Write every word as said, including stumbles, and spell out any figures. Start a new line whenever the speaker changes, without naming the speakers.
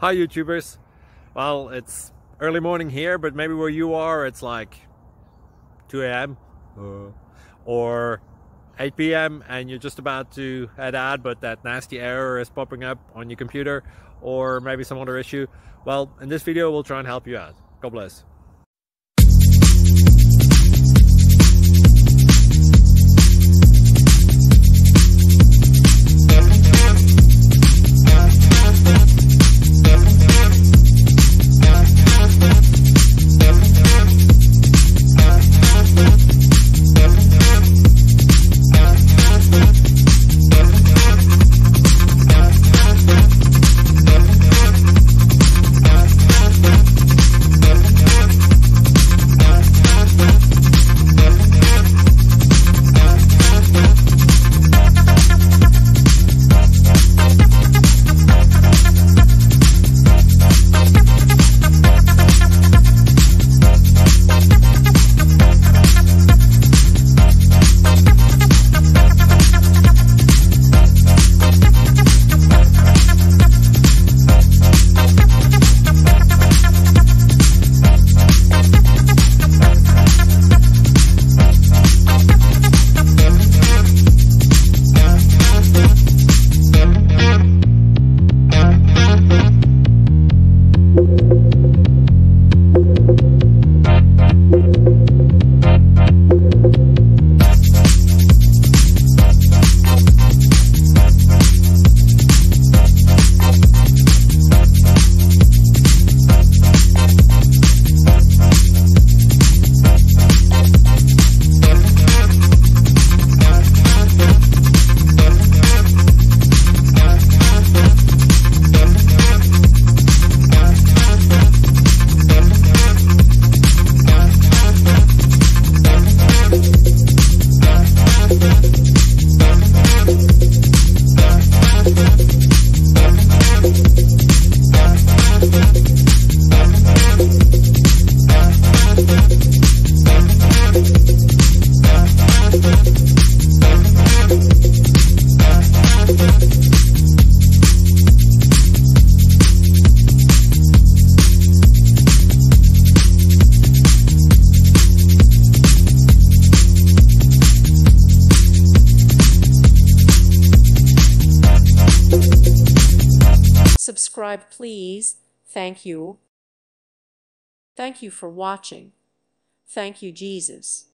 Hi YouTubers. Well, it's early morning here, but maybe where you are it's like two A M uh, or eight P M and you're just about to head out, but that nasty error is popping up on your computer, or maybe some other issue. Well, in this video we'll try and help you out. God bless.
Subscribe, please. Thank you. Thank you for watching. Thank you, Jesus.